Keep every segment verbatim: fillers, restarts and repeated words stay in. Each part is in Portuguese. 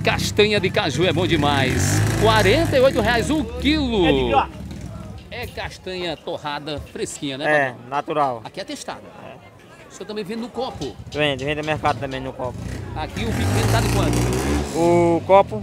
Castanha de caju é bom demais. quarenta e oito reais o quilo. É castanha torrada fresquinha, né, É, patrão? natural. Aqui é testada. É. O senhor também vende no copo? Vende, vende no mercado também no copo. Aqui o pimenta tá de quanto? O copo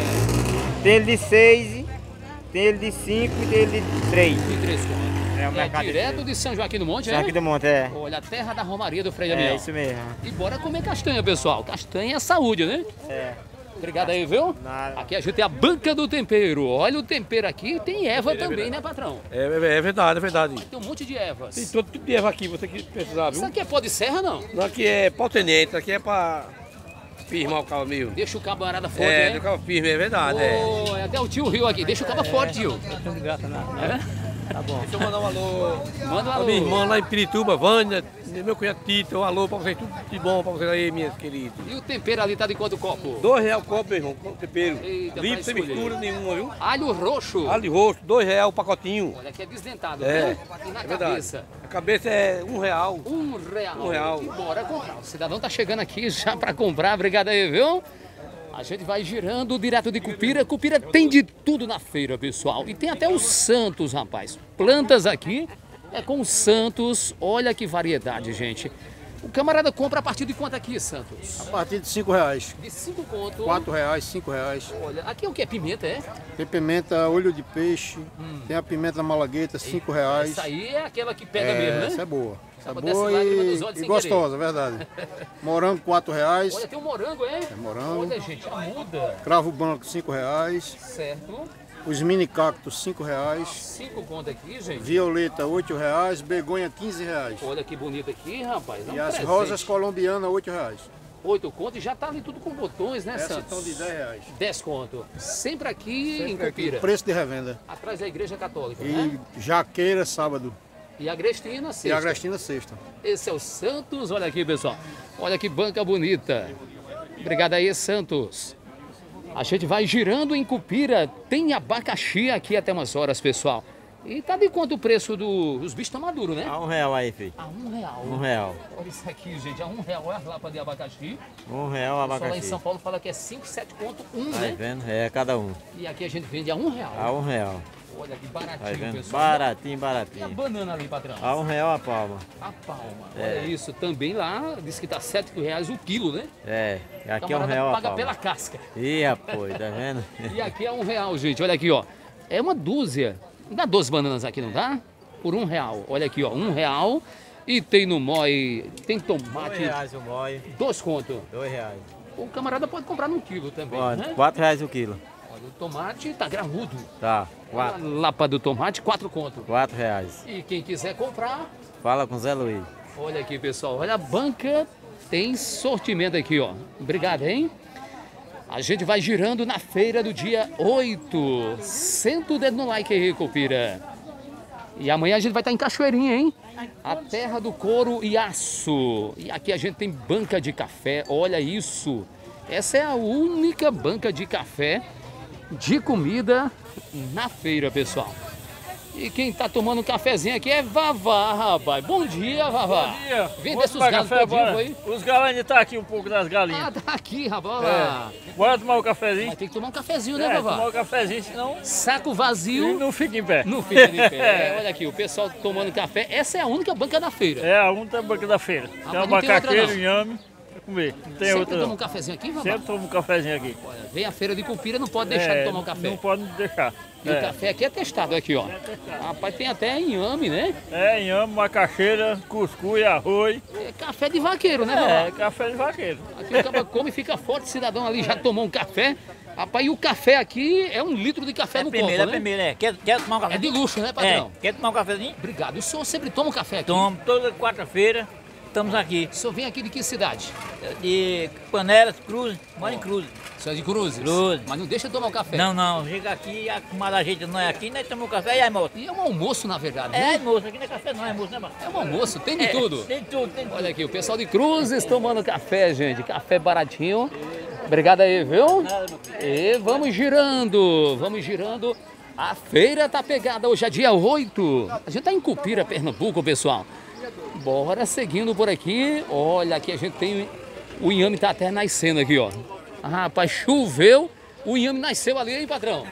É. tem ele de seis, tem ele de cinco e tem ele de três. De três contos. É o É mercado direto de São Joaquim do Monte, São é? Joaquim do Monte, é. Olha, a terra da Romaria do Frei É Damião. isso mesmo. E bora comer castanha, pessoal. Castanha é saúde, né? É. Obrigado aí, viu? Nada. Aqui a gente tem a banca do tempero. Olha o tempero aqui. Tem erva também, né, patrão? É, é, é verdade, é verdade. Tem um monte de ervas. Tem todo tipo de erva aqui, você que precisar, viu? Isso aqui é pó de serra, não? Não, aqui é pau tenente, aqui é pra firmar o cabo meio. Deixa o camarada forte, É, né? do cabo firme, é verdade, é. Oh, é até o tio Rio aqui. Deixa o cabo forte, tio. De graça, não. É? Tá bom. Deixa eu mandar um alô. Manda um A alô. minha irmã lá em Pirituba, Vânia, meu cunhado Tito, um alô pra vocês, tudo de bom pra vocês aí, minhas queridas. E o tempero ali tá de quanto copo? Dois reais o copo, meu irmão, com tempero. Eita, Limpo, pra sem escolher. mistura nenhuma, viu? Alho roxo. Alho roxo, dois reais o pacotinho. Olha, aqui é desdentado, É, né? E na é verdade. cabeça? A cabeça é um real. Um real. Um real. E bora comprar. O cidadão tá chegando aqui já para comprar. Obrigado aí, viu? A gente vai girando direto de Cupira. Cupira tem de tudo na feira, pessoal. E tem até os Santos, rapaz. Plantas aqui é com os Santos. Olha que variedade, gente. O camarada compra a partir de quanto aqui, Santos? A partir de cinco reais. De cinco conto. Quatro reais, cinco reais. Olha, aqui é o que? É pimenta, é? Tem pimenta olho de peixe, tem a pimenta malagueta, cinco reais. Essa aí é aquela que pega É, mesmo, né? essa é boa. Essa é pra boa descer lágrima dos e, olhos e sem gostosa, verdade. Morango, quatro reais. Olha, tem um morango, é? É morango. Olha, gente, a muda. Cravo branco, cinco reais. Certo. Os mini cactos, cinco reais. Cinco conto aqui, gente. Violeta, oito reais. Begonha, quinze reais. Olha que bonito aqui, rapaz. É um E as presente. rosas colombianas, oito reais. Oito conto e já tá ali tudo com botões, né, Essas Santos? estão de dez reais. Dez conto. Sempre aqui em Sempre aqui, Cupira. preço de revenda. Atrás da Igreja Católica, E né? jaqueira, sábado. E a Agrestina, E sexta. a Agrestina, sexta. Esse é o Santos. Olha aqui, pessoal. Olha que banca bonita. Obrigado aí, Santos. A gente vai girando em Cupira. Tem abacaxi aqui até umas horas, pessoal. E tá de quanto o preço dos do... bichos estão maduros, né? A um real aí, filho. A um real. Um real. Olha isso aqui, gente. A um real é a lapa de abacaxi. Um real O pessoal lá em abacaxi. São Paulo fala que é cinco, sete conto, um, Tá né? vendo? É cada um. E aqui a gente vende a um real. A um real. Olha que Tá baratinho, vendo? pessoal. Baratinho, E a baratinho. banana ali, patrão? A um real a palma. A palma. É. Olha isso. Também lá diz que tá sete reais o quilo, né? É, aqui é um Camarada real a paga palma. pela casca. Ih, rapaz, tá vendo? E aqui é um real, gente. Olha aqui, ó. É uma dúzia. Dá doze bananas aqui, não dá? Por um real. Olha aqui, ó. Um real. E tem no mói, tem Dois tomate. reais o mói, Dois conto. dois reais. O camarada pode comprar num quilo também, Pode, né? quatro reais o quilo. Olha, o tomate tá graúdo. Tá, Olha a quatro, lapa do tomate, quatro conto. quatro reais. E quem quiser comprar, Fala com o Zé Luiz. olha aqui, pessoal. Olha, a banca tem sortimento aqui, ó. Obrigado, hein? A gente vai girando na feira do dia oito. Senta o dedo no like aí, Cupira. E amanhã a gente vai estar em Cachoeirinha, hein? A terra do couro e aço. E aqui a gente tem banca de café. Olha isso. Essa é a única banca de café de comida na feira, pessoal. E quem tá tomando um cafezinho aqui é Vavá, rapaz. Bom dia, Vavá. Bom dia. Vem Vamos desses tomar galos café todinho agora. aí. Os galos ainda estão aqui um pouco das galinhas. Ah, tá aqui, rapaz. Olha lá. É. Bora tomar um cafezinho? Mas tem que tomar um cafezinho, né, É, Vavá? tomar um cafezinho, senão Saco vazio. não fica em pé. Não fica de pé. Olha aqui, o pessoal tomando café. Essa é a única banca da feira. É a única banca da feira. Ah, Tem mas uma não tem outra, macaqueira, não. inhame pra comer. Não tem Sempre outra toma um não. cafezinho aqui, Vavá? Sempre tomo um cafezinho aqui. Olha, vem a feira de Cupira, não pode deixar É, de tomar um café. Não pode deixar. E o É. café aqui é testado aqui, ó. Rapaz, tem até inhame, né? É, inhame, macaxeira, cuscuz, arroz. É café de vaqueiro, né, É, Vavá? café de vaqueiro. Aqui o cara come e fica forte, cidadão ali já tomou um café. Rapaz, e o café aqui é um litro de café É no primeiro, copo, é né? primeiro, é. Quer, quer tomar um É de cafezinho? luxo, né, patrão? É. Quer tomar um cafezinho? Obrigado. O senhor sempre toma um café aqui? Tomo, toda quarta-feira estamos aqui. O senhor vem aqui de que cidade? De Panelas, Cruz, mora em Cruz. O senhor é de Cruzes? Cruzes. Mas não deixa de tomar um café. Não, não, chega aqui, a comadre a gente não é aqui, nós tomamos café e aí, moço? E é um almoço, na verdade, É, né? moço, aqui não é café não, é moço, né, mano? É um almoço, tem de É, tudo. Tem tudo, tem tudo. Olha aqui, o pessoal de Cruzes tomando café, gente. Café baratinho. Obrigado aí, viu? Nada, meu filho. E vamos girando, vamos girando. A feira tá pegada hoje é dia oito. A gente tá em Cupira, Pernambuco, pessoal. Bora seguindo por aqui. Olha, aqui a gente tem... O inhame tá até nascendo aqui, ó. Ah, rapaz, choveu, o inhame nasceu ali, hein, patrão?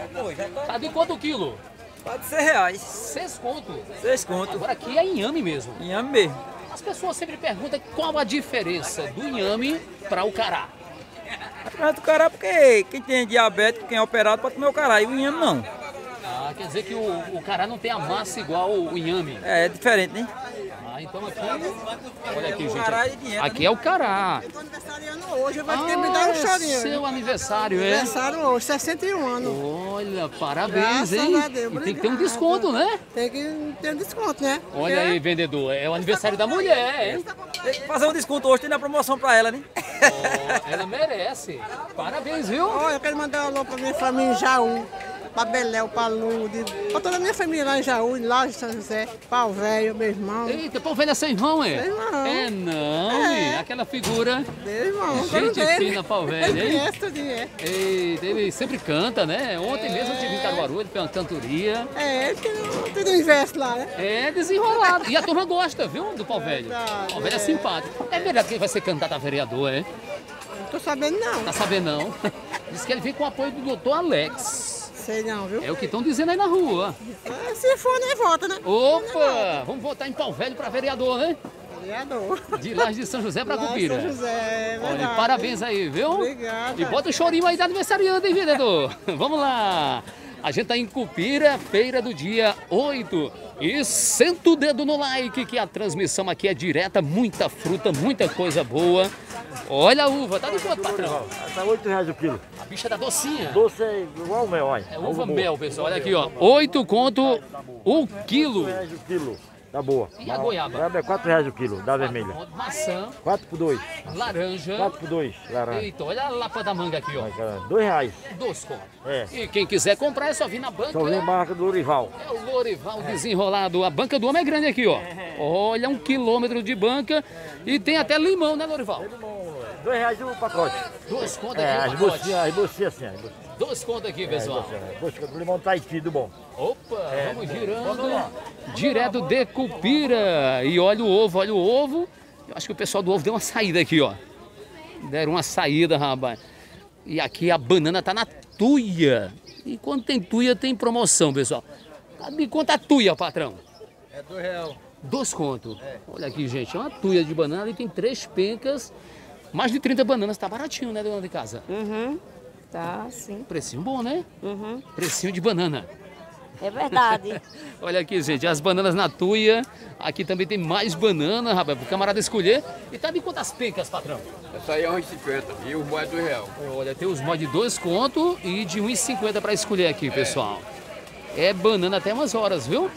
Tá de quanto o quilo? Pode ser reais. Seis conto. Seis conto. Agora aqui é inhame mesmo. Inhame mesmo. As pessoas sempre perguntam qual a diferença do inhame para o cará. Mas o cará, porque quem tem diabetes, quem é operado, pode comer o cará. E o inhame não. Ah, quer dizer que o, o cará não tem a massa igual o inhame. É, é diferente, né? Ah, então aqui, olha aqui, Cará gente. de dinheiro, Aqui é o cará. Estou aniversariando hoje, vai ter que me dar um Ah, chorinho. seu aniversário, é? Aniversário hoje, sessenta e um anos. Olha, parabéns, Graças hein? a Deus, E tem que ter um obrigada. desconto, né? Tem que ter um desconto, né? Olha aí, vendedor, é o aniversário da mulher, hein? Tem que fazer um desconto hoje, tem na promoção pra ela, né? Oh, ela merece. Parabéns, viu? Olha, eu quero mandar um alô pra minha família em Jaú, pra Beléu, pra Lude, pra toda a minha família lá em Jaú, em Laje, São José, Pau Velho, meu irmão. Eita, pô, velho, é seu irmão, é? Meu irmão. É não, É. é. Aquela figura. Meu irmão, Gente quero dele. fina, pau velho, Ele hein? conhece tudinho, é. Eita, ele sempre canta, né? Ontem mesmo eu tive em Caruaru, ele fez uma cantoria. É, ele tem tudo universo lá, né? É desenrolado. E a turma gosta, viu, do pau velho. Verdade, Pau velho é é. simpático. É verdade que ele vai ser candidato a vereador, é? Não tô sabendo não. Tá sabendo não? Diz que ele vem com o apoio do doutor Alex. Sei não, viu? É o que estão dizendo aí na rua. É, se for, né, volta, né? Opa! Vamos votar em Pau Velho para vereador, né? Vereador. De Laje de São José para Lá em Cupira. São José, é Olha, verdade. parabéns aí, viu? Obrigada. E bota o chorinho aí da aniversariante, hein, vendedor? Vamos lá. A gente tá em Cupira, feira do dia oito. E senta o dedo no like, que a transmissão aqui é direta. Muita fruta, muita coisa boa. Olha a uva, tá de quanto, patrão? Tá oito reais o quilo. A bicha da docinha. Doce é igual o mel, olha. É uva mel, pessoal. Olha aqui, ó. oito conto o quilo. reais o quilo, tá boa. E a goiaba? Goiaba é quatro reais o quilo, da vermelha. Maçã, quatro por dois. laranja. quatro por dois, laranja. Eita, olha a lapa da manga aqui, ó. dois reais. Dois contos. É. E quem quiser comprar é só vir na banca. Só vem marca do Lorival. É o Lorival desenrolado. A banca do homem é grande aqui, ó. Olha, um quilômetro de banca. E tem até limão, né, Lorival? dois reais o pacote. Dois contos É, aqui, as o pacote. bolsinhas, as bolsinhas assim, as bolsinhas. Dois contos aqui, pessoal. É, bolsinha do limão Tahiti, do bom. Opa, vamos girando. Direto de Cupira. E olha o ovo, olha o ovo. Eu acho que o pessoal do ovo deu uma saída aqui, ó. Deram uma saída, rapaz. E aqui a banana tá na tuia. E quando tem tuia, tem promoção, pessoal. Tá de quanto a tuia, patrão? É dois reais. Dois contos. Olha aqui, gente. É uma tuia de banana. Ali tem três pencas. Mais de trinta bananas. Tá baratinho, né, dona de casa? Uhum. Tá, sim. Precinho bom, né? Uhum. Precinho de banana. É verdade. Olha aqui, gente. As bananas na tuia. Aqui também tem mais banana, rapaz. Pro camarada escolher. E tá de quantas pencas, patrão? Essa aí é um e cinquenta e o moed é dois reais. Olha, tem os mod de dois contos e de um e cinquenta para escolher aqui, pessoal. É banana até umas horas, viu?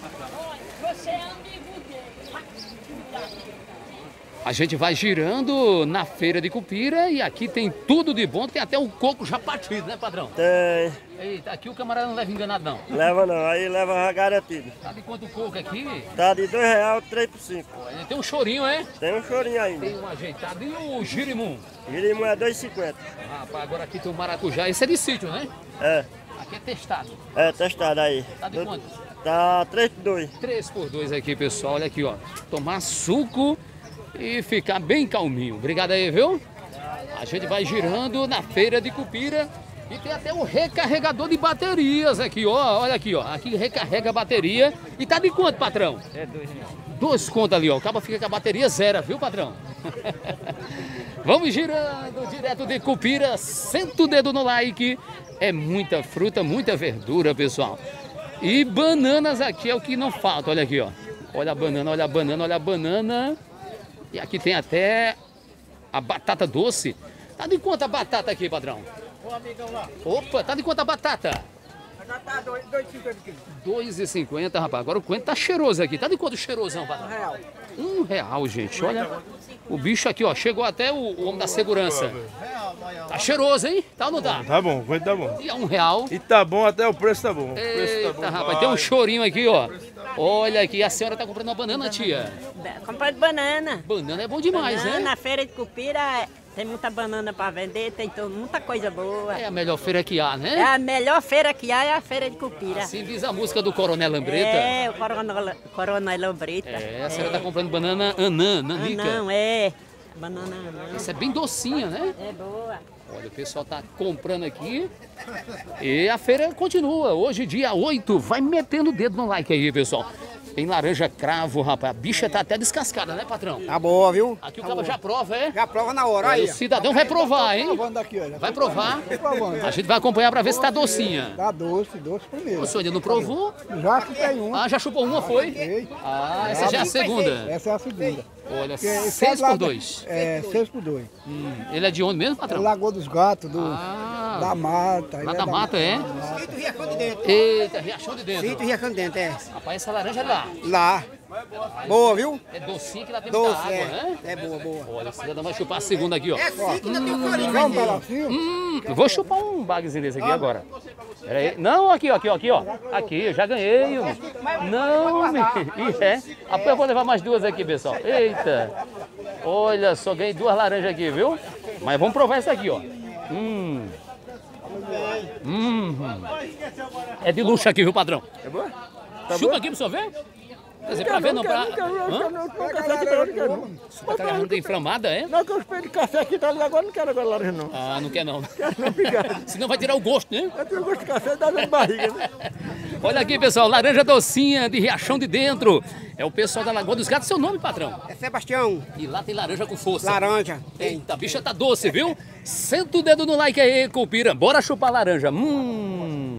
A gente vai girando na feira de Cupira e aqui tem tudo de bom. Tem até o coco já partido, né, padrão? Tem. Eita, aqui o camarada não leva enganado, não. Leva não, aí leva já garantido. Tá de quanto o coco aqui? Tá de dois reais, três por cinco. Olha, tem um chorinho, é? Tem um chorinho ainda. Tem um ajeitado. E o girimum? Girimum é dois e cinquenta. Rapaz, agora aqui tem o maracujá. Esse é de sítio, né? É. Aqui é testado. É, testado aí. Tá de quanto? Tá três por dois. três por dois aqui, pessoal. Olha aqui, ó. Tomar suco e ficar bem calminho. Obrigado aí, viu? A gente vai girando na feira de Cupira e tem até o recarregador de baterias aqui, ó. Olha aqui, ó. Aqui recarrega a bateria. E tá de quanto, patrão? É dois reais. Dois contos ali, ó. O cabo fica com a bateria zero, viu, patrão? Vamos girando direto de Cupira. Senta o dedo no like. É muita fruta, muita verdura, pessoal. E bananas aqui é o que não falta. Olha aqui, ó. Olha a banana, olha a banana, olha a banana. E aqui tem até a batata doce. Tá de quanto a batata aqui, padrão? Ô, amigão lá. Opa, tá de quanto a batata? Já tá dois e cinquenta quilos. dois e cinquenta, rapaz. Agora o coentro tá cheiroso aqui. Tá de quanto cheirosão, padrão? Um real. Um real, gente. Olha, o bicho aqui, ó. Chegou até o, o homem da segurança. Tá cheiroso, hein? Tá ou não tá? Tá bom, vai tá bom. E é um real. E tá bom, até o preço tá bom. O preço Eita, tá bom. rapaz, tem um chorinho aqui, ó. Olha aqui, a senhora tá comprando uma banana, tia. Comprando banana. Banana é bom demais, banana, né? Na feira de Cupira tem muita banana para vender, tem todo, muita coisa boa. É a melhor feira que há, É né? a melhor feira que há, é a feira de Cupira. Assim diz a música do Coronel Lambreta. É, o Coronel, Coronel Lambreta. É, a senhora tá comprando banana anã, nanica. Não, é. Banana anã. Essa é bem docinha, né? É boa. Olha, o pessoal tá comprando aqui e a feira continua. Hoje, dia oito, vai metendo o dedo no like aí, pessoal. Tem laranja cravo, rapaz. A bicha tá até descascada, né, patrão? Tá boa, viu? Aqui o tá cara já prova, é? Já prova na hora, Aí aí. o cidadão vai provar, hein? Daqui, olha. Vai provar. Provando. A gente vai acompanhar pra ver se tá docinha. Tá doce, doce primeiro. O senhor ainda não provou? Já chupei uma. Ah, já chupou uma, foi? Ah, essa já é a segunda. Essa é a segunda. Olha, Porque esse seis é lá por da- dois. É, seis por dois. Hum, ele é de onde mesmo, É patrão? Lagoa dos Gatos, do, Ah, da Mata. lá ele da mata, é? Sítio Riachão de Dentro. Eita, Riachão de Dentro. Sítio Riachão de Dentro, é. Rapaz, essa laranja é lá. Lá. Boa, viu? É docinha que lá tem Doce, muita água, é. né? É boa, boa. Olha, o cidadão vai chupar a segunda aqui, ó. Dá um pedacinho? Hum, eu vou chupar um bagzinho desse aqui agora. Pera aí. Não, aqui, ó, aqui, ó, aqui, ó. Aqui, eu já ganhei. homem. Não, me... Ih, é. Apoio eu vou levar mais duas aqui, pessoal. Eita. Olha só, ganhei duas laranjas aqui, viu? Mas vamos provar essa aqui, ó. Hum. Hum. É de luxo aqui, viu, padrão? É boa? Chupa aqui pra você ver. Quer dizer, pra ver não, pra... Hã? Você tá com a garganta inflamada, é? Não, que eu espelho de café aqui tá ali agora, não quero agora laranja não. Ah, não quer não. Não, obrigado. Senão vai tirar o gosto, né? Eu tenho gosto de café e dá dor de barriga, né? Olha aqui, pessoal, laranja docinha de Riachão de Dentro. É o pessoal da Lagoa dos Gatos. Seu nome, patrão? É Sebastião. E lá tem laranja com força. Laranja. Eita, a bicha tá doce, viu? Senta o dedo no like aí, Cupira. Bora chupar laranja. Hum.